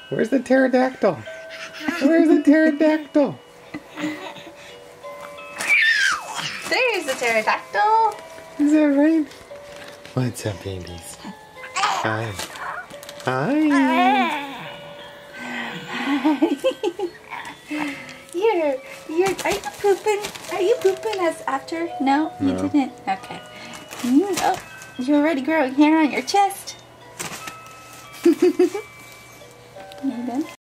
Where's the pterodactyl? Where's the pterodactyl? There's the pterodactyl. Is that right? What's up, babies? Hi. Hi. Are you pooping? Are you pooping as after? No, you No. didn't. Okay. Oh, you're already growing hair on your chest. You done?